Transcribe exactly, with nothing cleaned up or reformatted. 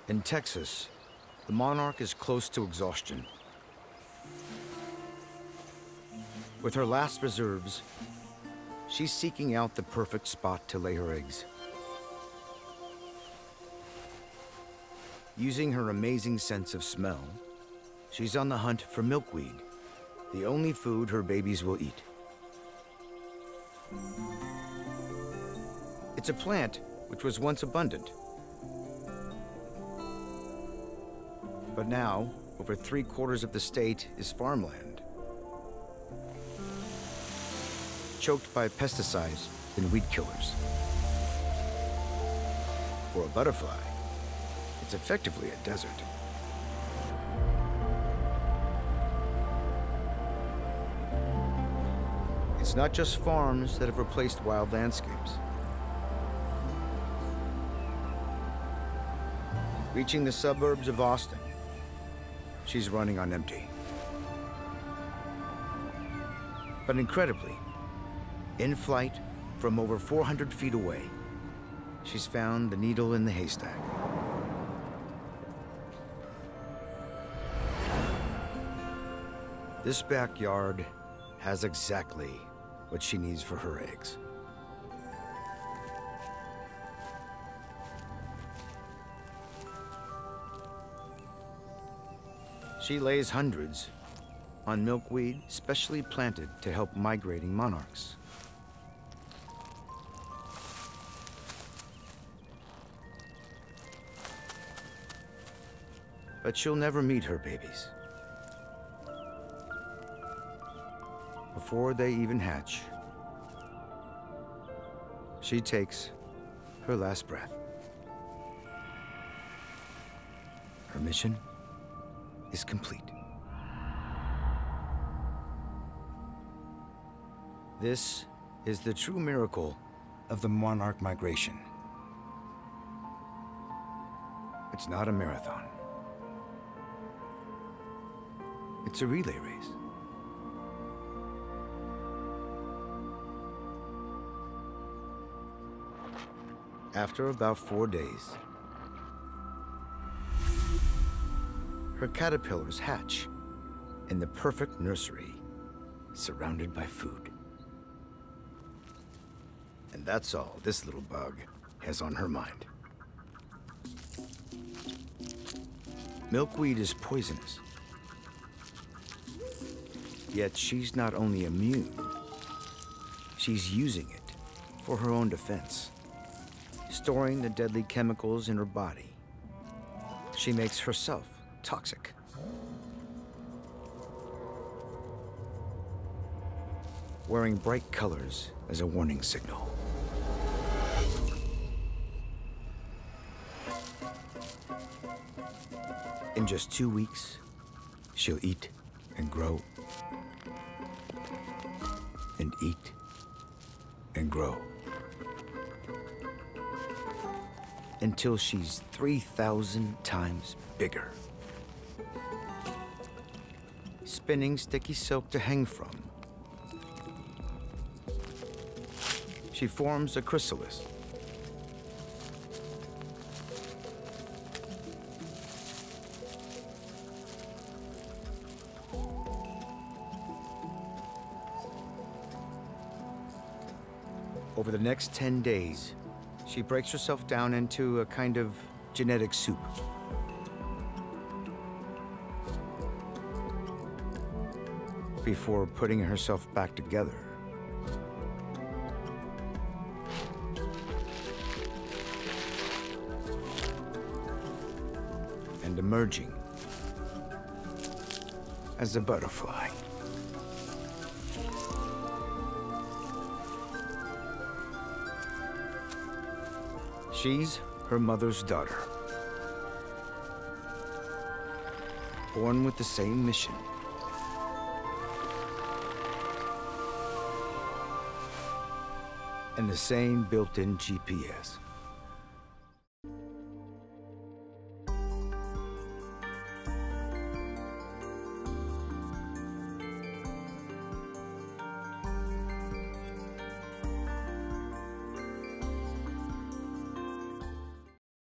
In Texas, the Monarch is close to exhaustion. With her last reserves, she's seeking out the perfect spot to lay her eggs. Using her amazing sense of smell, she's on the hunt for milkweed, the only food her babies will eat. It's a plant which was once abundant. But now, over three quarters of the state is farmland, choked by pesticides and weed killers. For a butterfly, it's effectively a desert. It's not just farms that have replaced wild landscapes. Reaching the suburbs of Austin, she's running on empty. But incredibly, in flight from over four hundred feet away, she's found the needle in the haystack. This backyard has exactly what she needs for her eggs. She lays hundreds on milkweed specially planted to help migrating monarchs. But she'll never meet her babies. Before they even hatch, she takes her last breath. Her mission is complete. This is the true miracle of the monarch migration. It's not a marathon. It's a relay race. After about four days, her caterpillars hatch in the perfect nursery, surrounded by food. And that's all this little bug has on her mind. Milkweed is poisonous. Yet she's not only immune, she's using it for her own defense, storing the deadly chemicals in her body. She makes herself toxic. Wearing bright colors as a warning signal. In just two weeks, she'll eat and grow, and eat and grow, until she's three thousand times bigger. Spinning sticky silk to hang from, she forms a chrysalis. Over the next ten days, she breaks herself down into a kind of genetic soup. Before putting herself back together. And emerging as a butterfly. She's her mother's daughter, born with the same mission. And the same built-in G P S.